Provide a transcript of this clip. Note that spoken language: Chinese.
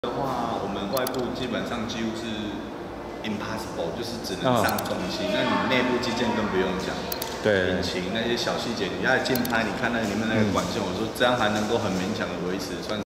的话，我们外部基本上几乎是 impossible， 就是只能上中期。那你内部基建更不用讲， 对， 引擎那些小细节，你要近拍，你看那里面那个管线，我说这样还能够很勉强的维持，算。